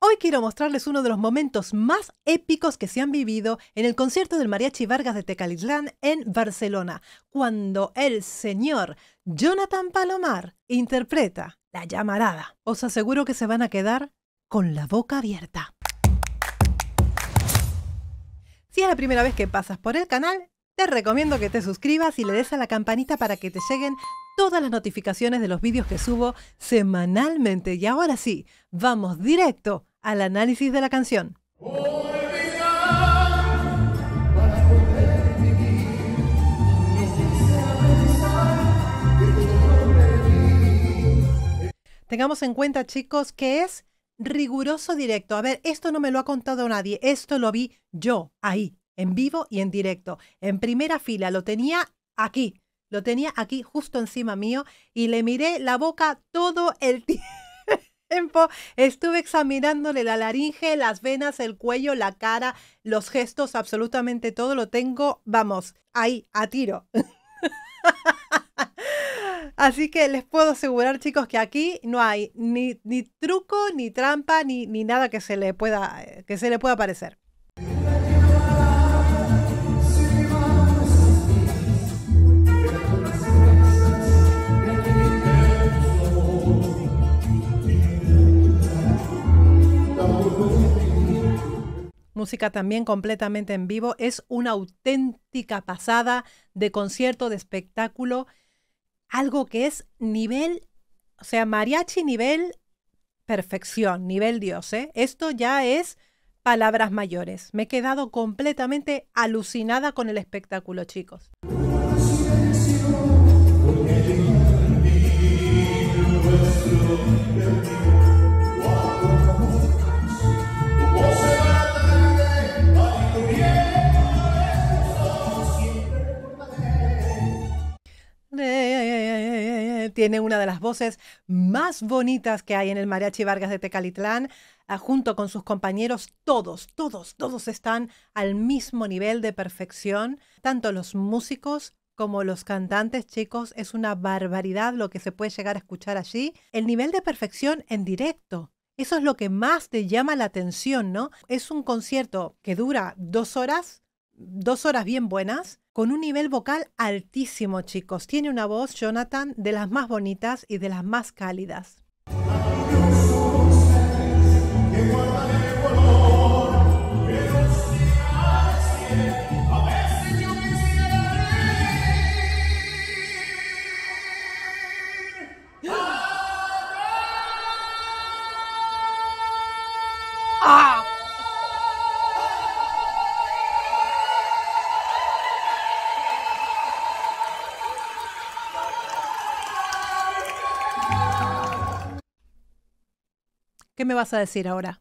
Hoy quiero mostrarles uno de los momentos más épicos que se han vivido en el concierto del Mariachi Vargas de Tecalitlán en Barcelona, cuando el señor Jonathan Palomar interpreta La Llamarada. Os aseguro que se van a quedar con la boca abierta. Si es la primera vez que pasas por el canal, te recomiendo que te suscribas y le des a la campanita para que te lleguen todas las notificaciones de los vídeos que subo semanalmente. Y ahora sí, vamos directo al análisis de la canción. Tengamos en cuenta, chicos, que es riguroso directo. A ver, esto no me lo ha contado nadie, esto lo vi yo ahí, en vivo y en directo. En primera fila, lo tenía aquí justo encima mío y le miré la boca todo el tiempo. Estuve examinándole la laringe, las venas, el cuello, la cara, los gestos, absolutamente todo lo tengo, vamos, ahí, a tiro. Así que les puedo asegurar, chicos, que aquí no hay ni truco, ni trampa, ni nada que se le pueda parecer. Música también completamente en vivo. Es una auténtica pasada de concierto, de espectáculo. Algo que es nivel, o sea, mariachi nivel perfección, nivel Dios, ¿eh? Esto ya es palabras mayores. Me he quedado completamente alucinada con el espectáculo, chicos. Tiene una de las voces más bonitas que hay en el Mariachi Vargas de Tecalitlán, junto con sus compañeros. Todos están al mismo nivel de perfección, tanto los músicos como los cantantes, chicos. Es una barbaridad lo que se puede llegar a escuchar allí. El nivel de perfección en directo. Eso es lo que más te llama la atención, ¿no? Es un concierto que dura 2 horas bien buenas, con un nivel vocal altísimo, chicos. Tiene una voz, Jonathan, de las más bonitas y de las más cálidas. ¡Ah! ¿Qué me vas a decir ahora?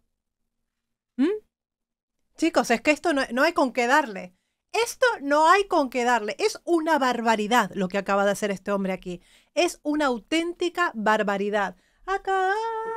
Chicos, es que esto no hay con qué darle. Esto no hay con qué darle. Es una barbaridad lo que acaba de hacer este hombre aquí. Es una auténtica barbaridad. Acá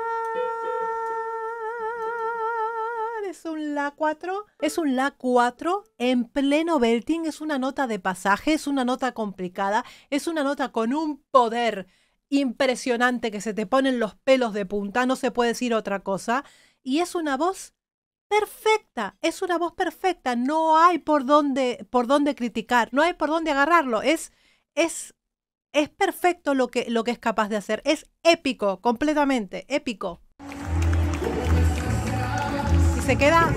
es un La 4. Es un La 4 en pleno belting. Es una nota de pasaje. Es una nota complicada. Es una nota con un poder impresionante que se te ponen los pelos de punta, no se puede decir otra cosa, y es una voz perfecta, no hay por dónde criticar, no hay por dónde agarrarlo, es perfecto lo que es capaz de hacer, es épico, completamente épico. Y se queda...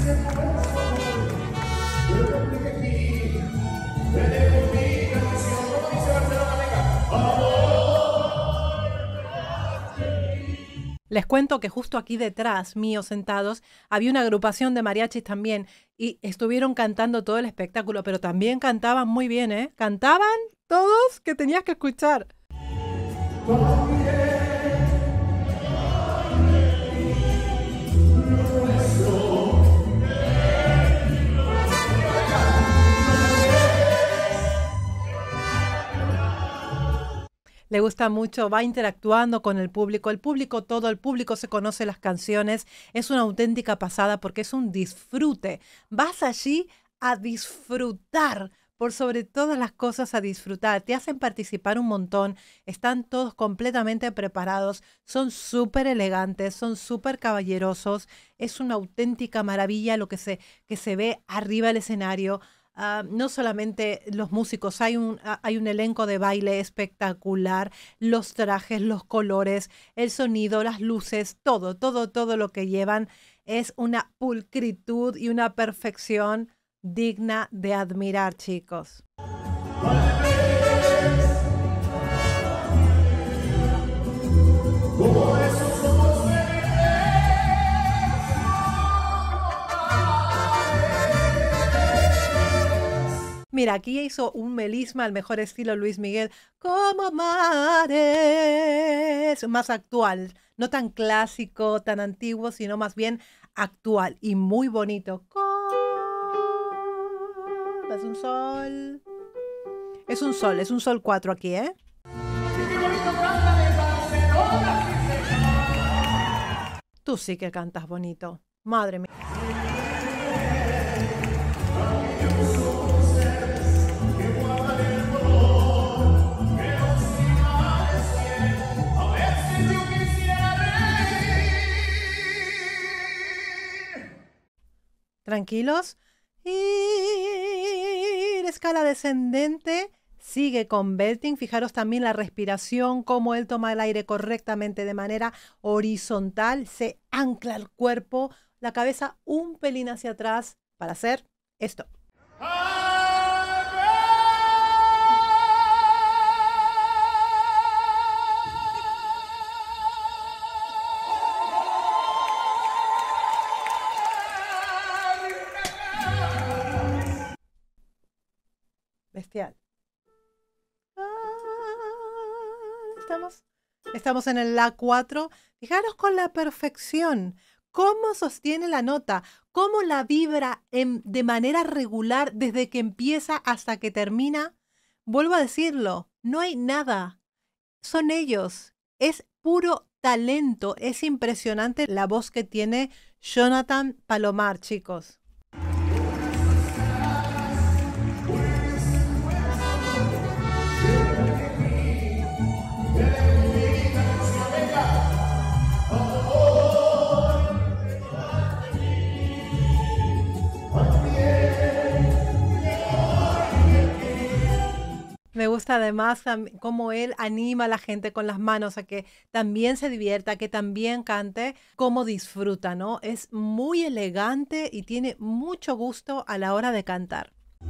Les cuento que justo aquí detrás mío, sentados, había una agrupación de mariachis también y estuvieron cantando todo el espectáculo, pero también cantaban muy bien, ¿eh? Cantaban todos que tenías que escuchar. Le gusta mucho, va interactuando con el público, todo el público se conoce las canciones, es una auténtica pasada porque es un disfrute. Vas allí a disfrutar por sobre todas las cosas a disfrutar. Te hacen participar un montón, están todos completamente preparados, son súper elegantes, son súper caballerosos. Es una auténtica maravilla lo que se ve arriba del escenario. No solamente los músicos, hay un elenco de baile espectacular, los trajes, los colores, el sonido, las luces, todo, todo, todo lo que llevan es una pulcritud y una perfección digna de admirar, chicos. Mira, aquí hizo un melisma al mejor estilo Luis Miguel, como mares, más actual, no tan clásico, tan antiguo, sino más bien actual y muy bonito. Es un sol. Es un sol 4 aquí, ¿eh? Tú sí que cantas bonito, madre mía. Tranquilos. Y la escala descendente sigue con belting. Fijaros también la respiración, cómo él toma el aire correctamente de manera horizontal. Se ancla el cuerpo, la cabeza un pelín hacia atrás para hacer esto. Bestial. Estamos en el La 4. Fijaros con la perfección. Cómo sostiene la nota. Cómo la vibra de manera regular desde que empieza hasta que termina. Vuelvo a decirlo. No hay nada. Son ellos. Es puro talento. Es impresionante la voz que tiene Jonathan Palomar, chicos. Me gusta además cómo él anima a la gente con las manos a que también se divierta, que también cante, cómo disfruta, ¿no? Es muy elegante y tiene mucho gusto a la hora de cantar.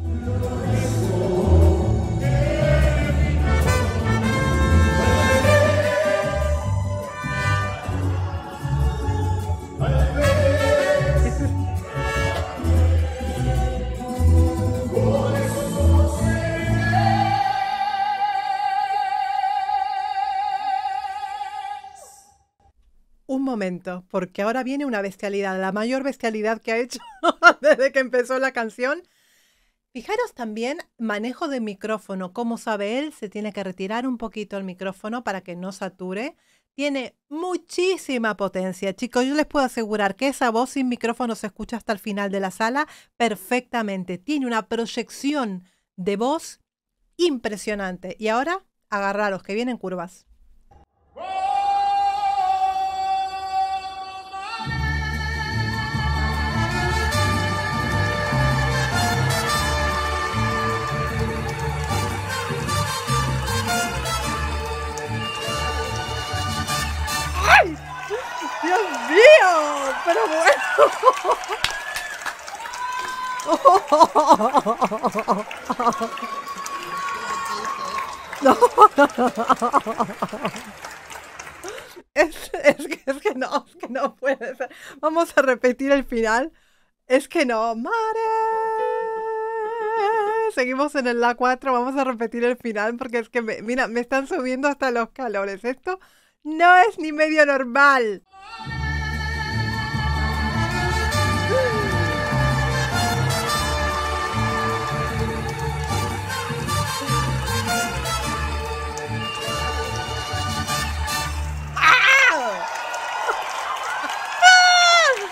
Un momento, porque ahora viene una bestialidad, la mayor bestialidad que ha hecho desde que empezó la canción. Fijaros también, manejo de micrófono, como sabe él, se tiene que retirar un poquito el micrófono para que no sature. Tiene muchísima potencia, chicos, yo les puedo asegurar que esa voz sin micrófono se escucha hasta el final de la sala perfectamente. Tiene una proyección de voz impresionante. Y ahora, agarraros, que vienen curvas. ¡Dios mío! ¡Pero bueno! No. Es que no puede ser. Vamos a repetir el final. Es que no. ¡Mare! Seguimos en el La 4. Vamos a repetir el final porque es que, mira, me están subiendo hasta los calores. Esto no es ni medio normal.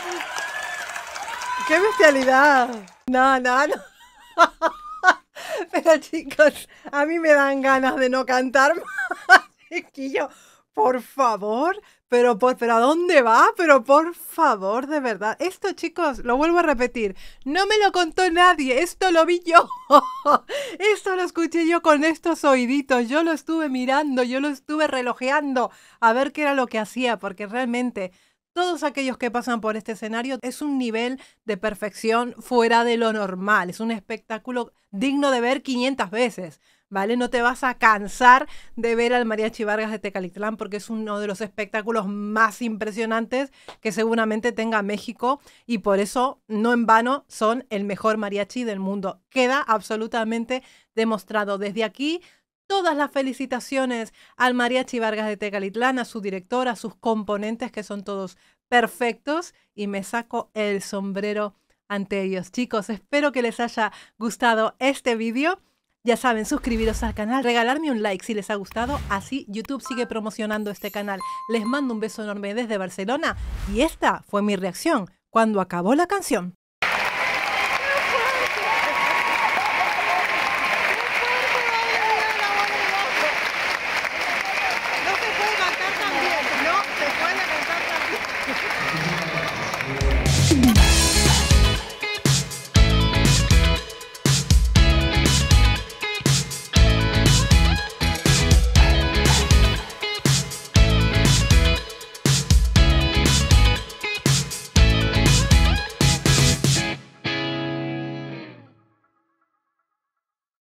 ¡Qué bestialidad! No. Pero chicos, a mí me dan ganas de no cantar más, chiquillo. Por favor, pero ¿a dónde va? Pero por favor, de verdad. Esto, chicos, lo vuelvo a repetir. No me lo contó nadie, esto lo vi yo. Esto lo escuché yo con estos oíditos. Yo lo estuve mirando, yo lo estuve relojeando a ver qué era lo que hacía, porque realmente todos aquellos que pasan por este escenario es un nivel de perfección fuera de lo normal. Es un espectáculo digno de ver 500 veces, ¿vale? No te vas a cansar de ver al Mariachi Vargas de Tecalitlán porque es uno de los espectáculos más impresionantes que seguramente tenga México y por eso, no en vano, son el mejor mariachi del mundo. Queda absolutamente demostrado. Desde aquí, todas las felicitaciones al Mariachi Vargas de Tecalitlán, a su director, a sus componentes, que son todos perfectos, y me saco el sombrero ante ellos. Chicos, espero que les haya gustado este vídeo. Ya saben, suscribiros al canal, regalarme un like si les ha gustado, así YouTube sigue promocionando este canal. Les mando un beso enorme desde Barcelona y esta fue mi reacción cuando acabó la canción.